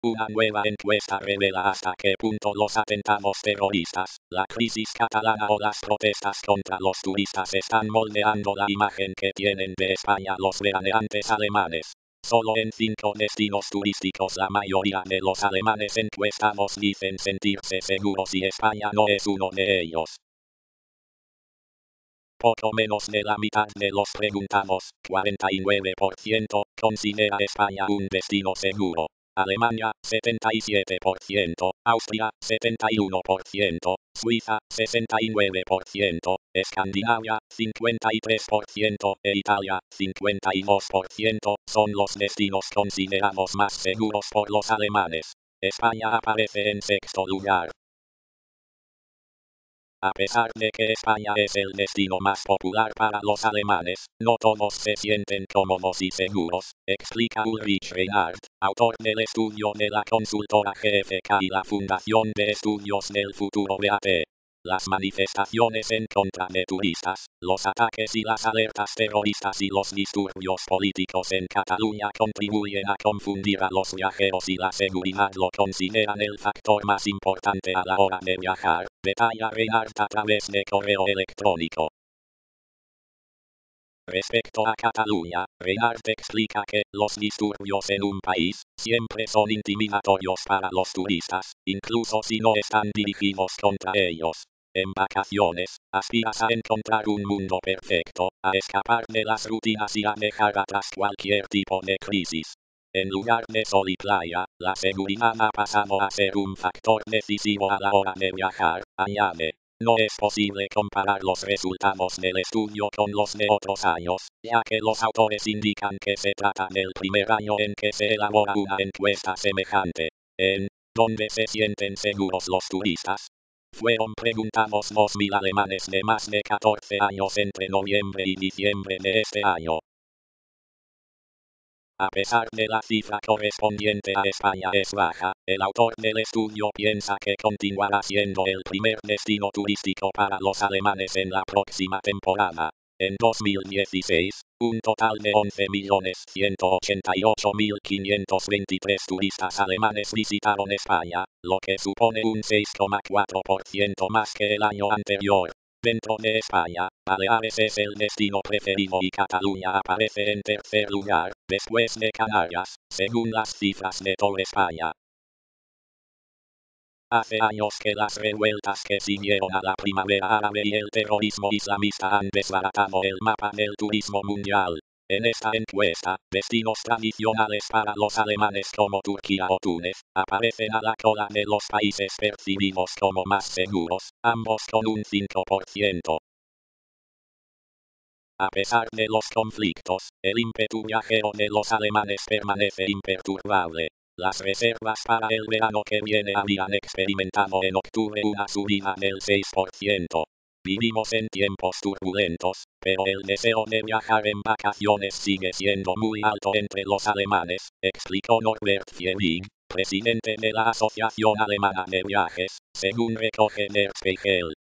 Una nueva encuesta revela hasta qué punto los atentados terroristas, la crisis catalana o las protestas contra los turistas están moldeando la imagen que tienen de España los veraneantes alemanes. Solo en 5 destinos turísticos la mayoría de los alemanes encuestados dicen sentirse seguros y España no es uno de ellos. Poco menos de la mitad de los preguntados, 49%, considera España un destino seguro. Alemania, 77%, Austria, 71%, Suiza, 69%, Escandinavia, 53% e Italia, 52%, son los destinos considerados más seguros por los alemanes. España aparece en sexto lugar. A pesar de que España es el destino más popular para los alemanes, no todos se sienten cómodos y seguros, explica Ulrich Reinhardt, autor del estudio de la consultora GfK y la Fundación de Estudios del Futuro BAT. Las manifestaciones en contra de turistas, los ataques y las alertas terroristas y los disturbios políticos en Cataluña contribuyen a confundir a los viajeros y la seguridad lo consideran el factor más importante a la hora de viajar, detalla Reinhardt a través de correo electrónico. Respecto a Cataluña, Reinhardt explica que los disturbios en un país siempre son intimidatorios para los turistas, incluso si no están dirigidos contra ellos. En vacaciones, aspiras a encontrar un mundo perfecto, a escapar de las rutinas y a dejar atrás cualquier tipo de crisis. En lugar de sol y playa, la seguridad ha pasado a ser un factor decisivo a la hora de viajar, añade. No es posible comparar los resultados del estudio con los de otros años, ya que los autores indican que se trata del primer año en que se elabora una encuesta semejante. En ¿dónde se sienten seguros los turistas? Fueron preguntados 2.000 alemanes de más de 14 años entre noviembre y diciembre de este año. A pesar de la cifra correspondiente a España es baja, el autor del estudio piensa que continuará siendo el primer destino turístico para los alemanes en la próxima temporada. En 2016, un total de 11.188.523 turistas alemanes visitaron España, lo que supone un 6,4% más que el año anterior. Dentro de España, Baleares es el destino preferido y Cataluña aparece en tercer lugar, después de Canarias, según las cifras de toda España. Hace años que las revueltas que siguieron a la primavera árabe y el terrorismo islamista han desbaratado el mapa del turismo mundial. En esta encuesta, destinos tradicionales para los alemanes como Turquía o Túnez, aparecen a la cola de los países percibidos como más seguros, ambos con un 5%. A pesar de los conflictos, el ímpetu viajero de los alemanes permanece imperturbable. Las reservas para el verano que viene habían experimentado en octubre una subida del 6%. Vivimos en tiempos turbulentos, pero el deseo de viajar en vacaciones sigue siendo muy alto entre los alemanes, explicó Norbert Fiebig, presidente de la Asociación Alemana de Viajes, según recoge Der Spiegel.